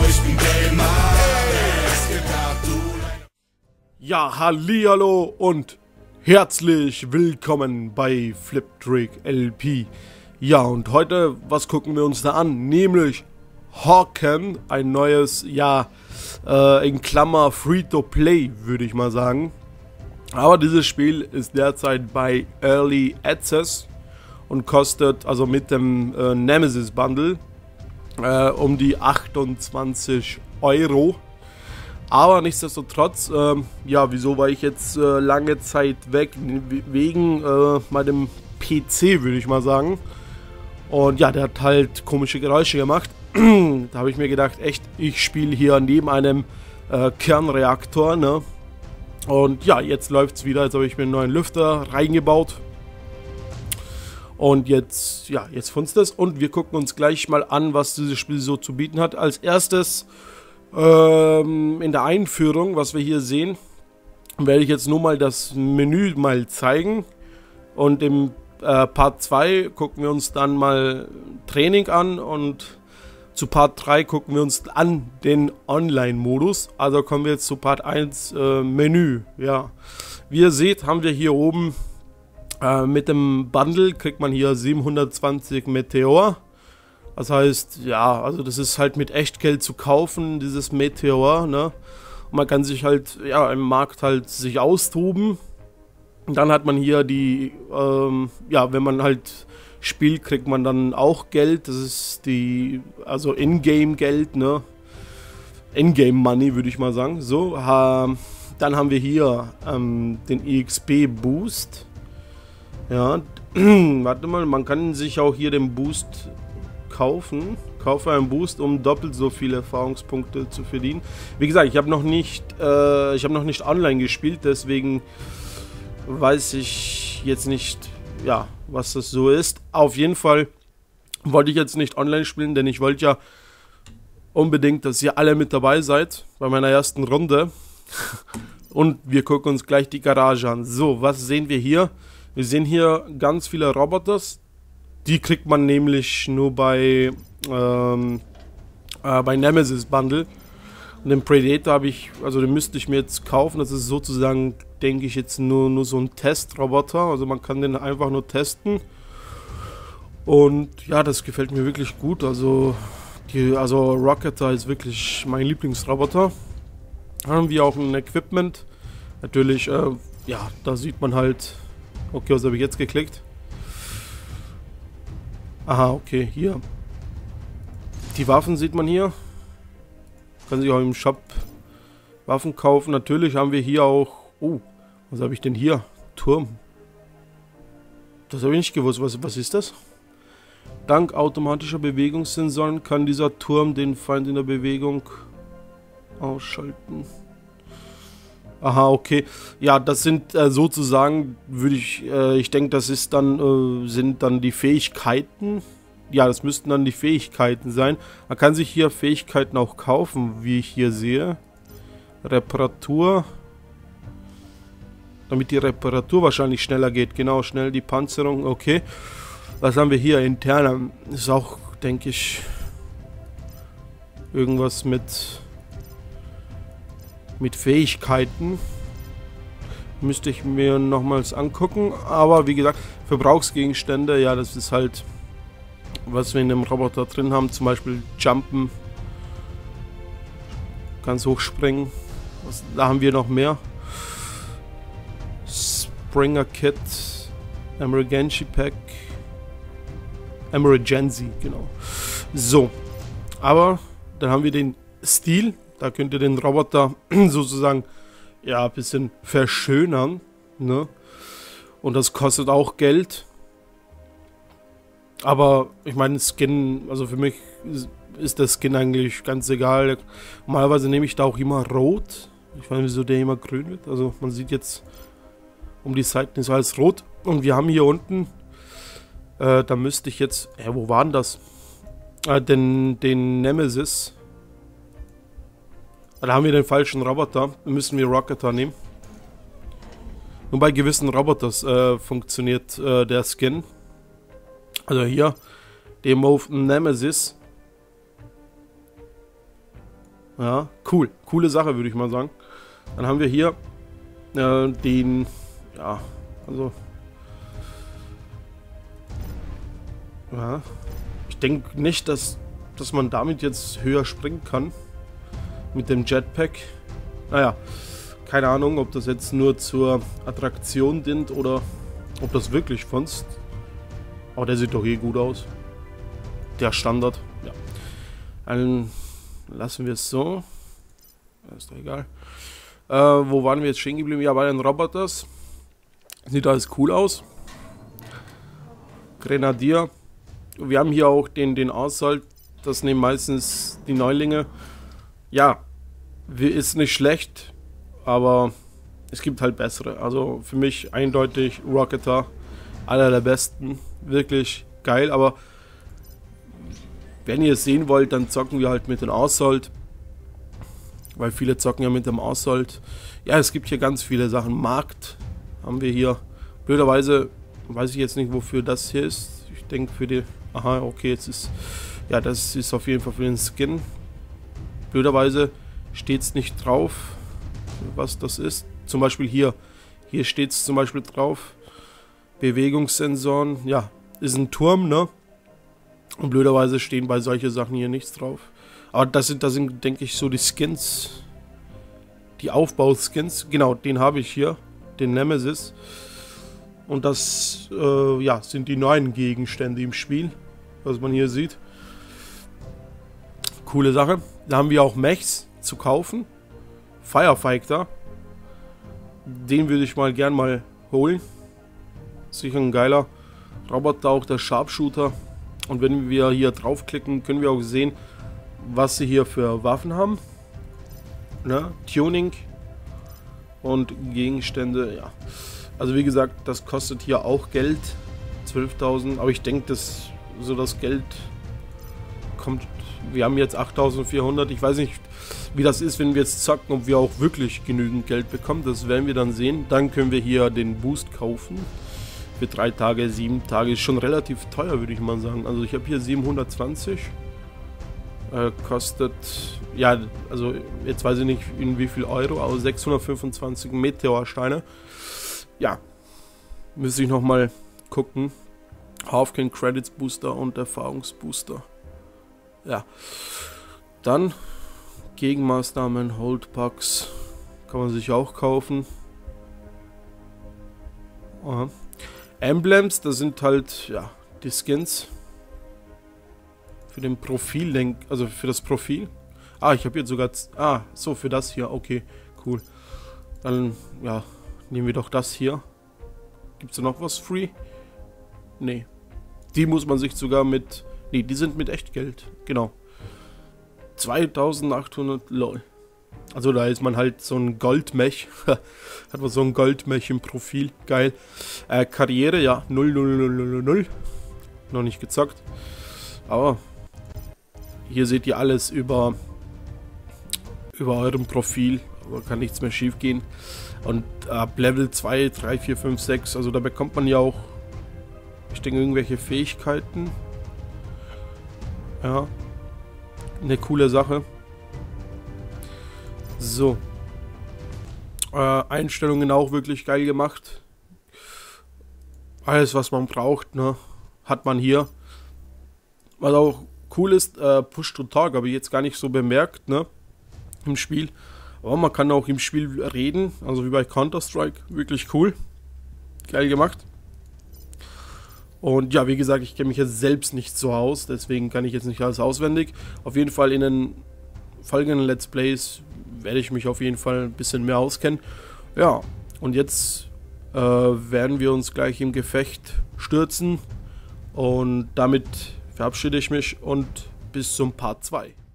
ich bin Gamer. Es gibt Ja, hallihallo und herzlich willkommen bei Fliptrick LP. Ja, und heute, was gucken wir uns da an? Nämlich Hawken, ein neues, ja, in Klammer Free-to-Play, würde ich mal sagen. Aber dieses Spiel ist derzeit bei Early Access und kostet, also mit dem Nemesis Bundle, um die 28 Euro. Aber nichtsdestotrotz, ja, wieso war ich jetzt lange Zeit weg? Wegen meinem PC, würde ich mal sagen. Und ja, der hat halt komische Geräusche gemacht. Da habe ich mir gedacht, echt, ich spiele hier neben einem Kernreaktor, ne? Und ja, jetzt läuft es wieder. Jetzt habe ich mir einen neuen Lüfter reingebaut. Und jetzt, ja, jetzt funzt es. Und wir gucken uns gleich mal an, was dieses Spiel so zu bieten hat. Als erstes in der Einführung, was wir hier sehen, werde ich jetzt nur mal das Menü mal zeigen. Und im Part 2 gucken wir uns dann mal Training an. Und zu Part 3 gucken wir uns an den Online-Modus. Also kommen wir jetzt zu Part 1 Menü. Ja, wie ihr seht, haben wir hier oben mit dem Bundle kriegt man hier 720 Meteor. Das heißt, ja, also das ist halt mit Echtgeld zu kaufen, dieses Meteor, ne? Und man kann sich halt, ja, im Markt halt sich austoben. Und dann hat man hier die, ja, wenn man halt spielt, kriegt man dann auch Geld. Das ist die, also Ingame-Geld, ne? Ingame-Money, würde ich mal sagen. So, dann haben wir hier den EXP-Boost. Ja, warte mal, man kann sich auch hier den Boost kaufen. Kaufe einen Boost, um doppelt so viele Erfahrungspunkte zu verdienen. Wie gesagt, ich habe noch nicht online gespielt, deswegen weiß ich jetzt nicht, ja, was das so ist. Auf jeden Fall wollte ich jetzt nicht online spielen, denn ich wollte ja unbedingt, dass ihr alle mit dabei seid bei meiner ersten Runde. Und wir gucken uns gleich die Garage an. So, was sehen wir hier? Wir sehen hier ganz viele Roboters. Die kriegt man nämlich nur bei Nemesis Bundle. Und den Predator habe ich, also den müsste ich mir jetzt kaufen. Das ist sozusagen, denke ich, jetzt nur so ein Testroboter. Also man kann den einfach nur testen. Und ja, das gefällt mir wirklich gut. Also Rocketer ist wirklich mein Lieblingsroboter. Dann haben wir auch ein Equipment. Natürlich, ja, da sieht man halt. Okay, was habe ich jetzt geklickt? Aha, okay, hier. Die Waffen sieht man hier. Kann sich auch im Shop Waffen kaufen. Natürlich haben wir hier auch... Oh, was habe ich denn hier? Turm. Das habe ich nicht gewusst. Was ist das? Dank automatischer Bewegungssensoren kann dieser Turm den Feind in der Bewegung ausschalten. Aha, okay. Ja, das sind sozusagen, ich denke, das ist dann, sind dann die Fähigkeiten. Ja, das müssten dann die Fähigkeiten sein. Man kann sich hier Fähigkeiten auch kaufen, wie ich hier sehe. Reparatur. Damit die Reparatur wahrscheinlich schneller geht. Genau, schnell die Panzerung, okay. Was haben wir hier? Interner. Ist auch, denke ich, irgendwas mit Fähigkeiten. Müsste ich mir nochmals angucken. Aber wie gesagt, Verbrauchsgegenstände, ja, das ist halt, was wir in dem Roboter drin haben. Zum Beispiel Jumpen. Ganz hoch springen. Da haben wir noch mehr. Springer Kit. Emergency Pack. Emergency, genau. So. Aber dann haben wir den Stil. Da könnt ihr den Roboter sozusagen, ja, ein bisschen verschönern, ne? Und das kostet auch Geld. Aber ich meine, Skin, also für mich ist der Skin eigentlich ganz egal. Normalerweise nehme ich da auch immer rot. Ich weiß nicht, wieso der immer grün wird. Also man sieht jetzt um die Seiten ist alles rot. Und wir haben hier unten, da müsste ich jetzt, wo war denn das? Den Nemesis. Da haben wir den falschen Roboter. Da müssen wir Rocketer nehmen. Nur bei gewissen Roboters funktioniert der Skin. Also hier, Demo Nemesis. Ja, cool. Coole Sache, würde ich mal sagen. Dann haben wir hier den, ja, also, ja, ich denke nicht, dass man damit jetzt höher springen kann. Mit dem Jetpack. Naja, keine Ahnung, ob das jetzt nur zur Attraktion dient oder ob das wirklich funzt. Aber der sieht doch eh gut aus. Der Standard, ja. Dann lassen wir es so. Ist doch egal. Wo waren wir jetzt stehen geblieben? Ja, bei den Roboters. Sieht alles cool aus. Grenadier. Wir haben hier auch den Assault. Das nehmen meistens die Neulinge. Ja, ist nicht schlecht, aber es gibt halt bessere. Also für mich eindeutig Rocketer. Einer der besten. Wirklich geil, aber wenn ihr es sehen wollt, dann zocken wir halt mit dem Assault. Weil viele zocken ja mit dem Assault. Ja, es gibt hier ganz viele Sachen. Markt haben wir hier. Blöderweise weiß ich jetzt nicht, wofür das hier ist. Ich denke für die... Aha, okay, jetzt ist... Ja, das ist auf jeden Fall für den Skin. Blöderweise steht es nicht drauf, was das ist. Zum Beispiel hier. Hier steht es zum Beispiel drauf. Bewegungssensoren. Ja, ist ein Turm, ne? Und blöderweise stehen bei solchen Sachen hier nichts drauf. Aber das sind denke ich, so die Skins. Die Aufbauskins. Genau, den habe ich hier. Den Nemesis. Und das, ja, sind die neuen Gegenstände im Spiel. Was man hier sieht. Coole Sache. Da haben wir auch Mechs zu kaufen. Firefighter. Den würde ich gern mal holen. Sicher ein geiler Roboter, auch der Sharpshooter. Und wenn wir hier draufklicken, können wir auch sehen, was sie hier für Waffen haben. Ne? Tuning und Gegenstände, ja. Also wie gesagt, das kostet hier auch Geld. 12.000, aber ich denke, dass so das Geld kommt. Wir haben jetzt 8.400. Ich weiß nicht, wie das ist, wenn wir jetzt zocken, ob wir auch wirklich genügend Geld bekommen. Das werden wir dann sehen. Dann können wir hier den Boost kaufen. Für 3 Tage, 7 Tage. Ist schon relativ teuer, würde ich mal sagen. Also ich habe hier 720. Kostet, ja, also jetzt weiß ich nicht in wie viel Euro, aber 625 Meteorsteine. Ja, müsste ich nochmal gucken. Halfcan Credits Booster und Erfahrungsbooster. Ja, dann Gegenmaßnahmen, Holdpacks kann man sich auch kaufen. Aha. Emblems, das sind halt, ja, die Skins für den Profil, also für das Profil. Ah, ich habe jetzt sogar, so für das hier, okay, cool. Dann, ja, nehmen wir doch das hier. Gibt es da noch was free? Nee. Die muss man sich sogar mit, nee, die sind mit Echtgeld, genau. 2800 lol. Also da ist man halt so ein Goldmech. Hat man so ein Goldmech im Profil. Geil. Karriere, ja. 00000. Noch nicht gezockt. Aber hier seht ihr alles über eurem Profil. Aber kann nichts mehr schief gehen. Und ab Level 2, 3, 4, 5, 6. Also da bekommt man ja auch, ich denke, irgendwelche Fähigkeiten. Ja. Eine coole Sache. So. Einstellungen auch wirklich geil gemacht. Alles, was man braucht, ne, hat man hier. Was auch cool ist, Push to Talk, habe ich jetzt gar nicht so bemerkt, ne, im Spiel. Aber man kann auch im Spiel reden, also wie bei Counter-Strike. Wirklich cool. Geil gemacht. Und ja, wie gesagt, ich kenne mich jetzt selbst nicht so aus, deswegen kann ich jetzt nicht alles auswendig. Auf jeden Fall in den folgenden Let's Plays werde ich mich auf jeden Fall ein bisschen mehr auskennen. Ja, und jetzt werden wir uns gleich im Gefecht stürzen. Und damit verabschiede ich mich und bis zum Part 2.